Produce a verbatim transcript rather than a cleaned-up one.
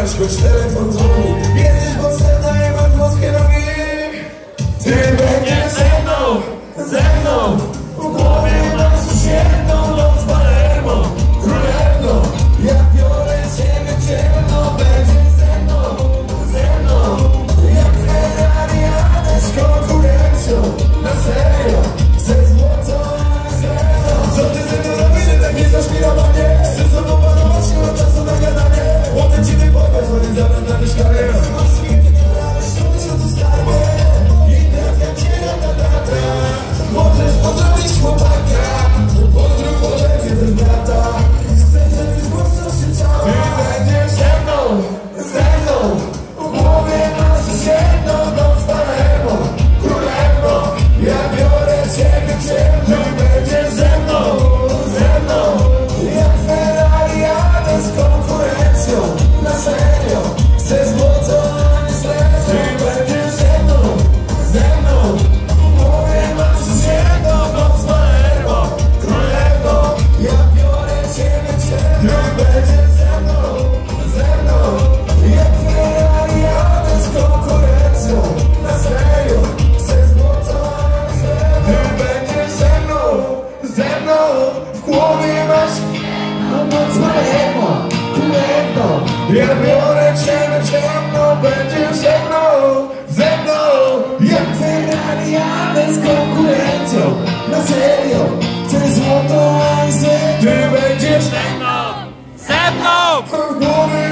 wybrać, choć telefon dzwoni. Jesteś potrzebna i masz włoskie nogi. Ty będziesz ze mną, ze mną. W głowie masz już jedną noc Palermo. Królewno, ja biorę ciebie ciemno. Będziesz ze mną, ze mną. Jak Ferrari jadę z konkurencją. Na serio, chcę złoto, zero. Co ty ze mną robisz, tak nie zaśmirowanie? Chcę z tobą panować, nie mam czasu na gadanie. Potem ci wypłakać, bo nie zabrać na mieszkanie. Masz święty, nie brałeś, to myśl o tu skarbie. I trafia cię na ta data. Możesz pozdrowić chłopaka. Pozdrów ode mnie też brata. Chcę, żebyś głośno krzyczała. Ty będziesz ze mną, ze mną. W głowie masz jedną noc Palermo. Królewno, ja biorę ciebie ciemno. Ty będziesz ze mną, ze mną. Jak Ferrari jadę z konkurencją. Na serio, chcę złoto, a nie srebro. Ty będziesz ze mną, ze mną. W głowie masz jedną noc Palermo. Królewno, ja biorę ciebie ciemno. Ty będziesz ze mną, ze mną. Jak Ferrari jadę z konkurencją. Na serio, chcę złoto, a nie srebro. Ty będziesz ze mną, ze mną. W głowie masz jedną noc Palermo. Królewno, ja biorę ciebie ciemno. Będziesz ze mną, ze mną. Jak Ferrari jadę z konkurencją. Na serio, chcę złoto, a nie srebro. Ty będziesz ze mną, Ze mną! w głowie